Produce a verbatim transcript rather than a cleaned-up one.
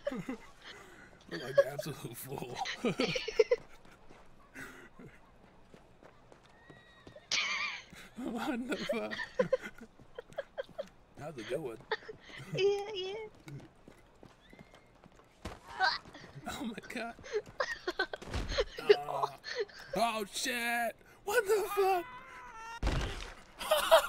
Look like the absolute fool. What the fuck? How's it going? Yeah, yeah. Oh my god. Oh, oh shit! What the fuck?